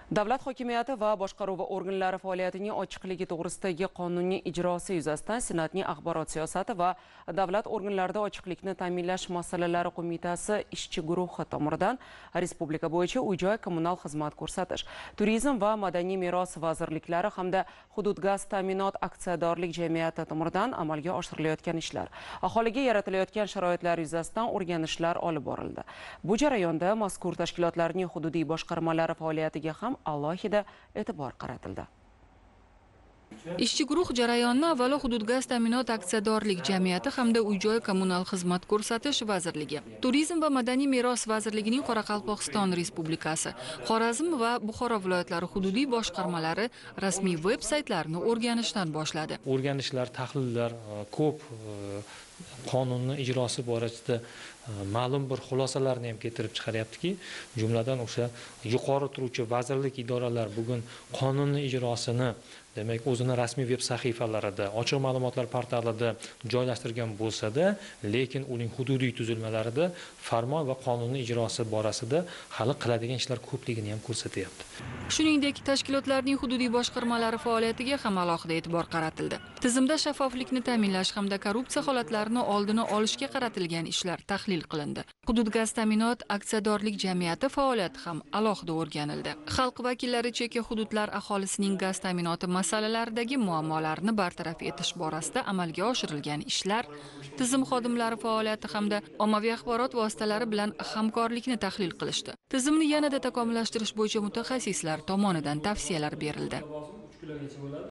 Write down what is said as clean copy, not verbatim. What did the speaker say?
Davlat hokimiyati va boshqaruvi organlari faoliyatining ochiqligi to'g'risidagi qonunning ijrosi yuzasidan Senatning axborot siyosati va davlat organlarida ochiqlikni ta'minlash masalalari qo'mitasi ishchi guruhi tomonidan respublika bo'yicha uy-joy kommunal xizmat ko'rsatish, turizm va madaniy meros vazirliklari hamda hudud gaz ta'minot aksiyadorlik jamiyati tomonidan amalga oshirilayotgan ishlar, aholiga yaratilayotgan sharoitlar yuzasidan o'rganishlar olib borildi. Bu jarayonda mazkur tashkilotlarning hududiy boshqarmalari faoliyatiga ham alohida e'tibor qaratildi. Ishchi guruh jarayonni avvalo hudud gaz ta'minot aksiyadorlik jamiyati hamda uy-joy kommunal xizmat ko'rsatish vazirligi, turizm va madaniy meros vazirligining Qoraqalpog'iston Respublikasi, Xorazm va Buxoro viloyatlari hududiy boshqarmalari rasmiy veb-saytlarini o'rganishdan boshladi. O'rganishlar, tahlillar ko'p, qonunni ijrosi borasida ma'lum bir xulosalarni ham keltirib chiqaryaptiki, jumladan o'sha yuqori turuvchi vazirlik, idoralar bugun qonunni ijrosini demak o'zini rasmiy veb sahifalarida, ochiq ma'lumotlar portalida joylashtirgan bo'lsa-da, lekin uning hududiy tuzilmalarida farmon va qonunni ijrosi borasida hali qiladigan ishlar ko'pligini ham ko'rsatyapti. Shuningdek, tashkilotlarning hududiy boshqarmalari faoliyatiga ham alohida e'tibor qaratildi. Tizimda shaffoflikni ta'minlash hamda korrupsiya holatlarini oldini olishga qaratilgan ishlar tahlil qilindi. Hudud gaz ta'minot aksiyadorlik jamiyati faoliyati ham alohida o'rganildi. Xalq vakillari chekka hududlar aholisining gaz ta'minoti masalalaridagi muammolarni bartaraf etish borasida amalga oshirilgan ishlar, tizim xodimlari faoliyati hamda ommaviy axborot vositalari bilan hamkorlikni tahlil qilishdi. Tizimni yanada takomillashtirish bo'yicha mutaxassislar tomonidan tavsiyalar berildi.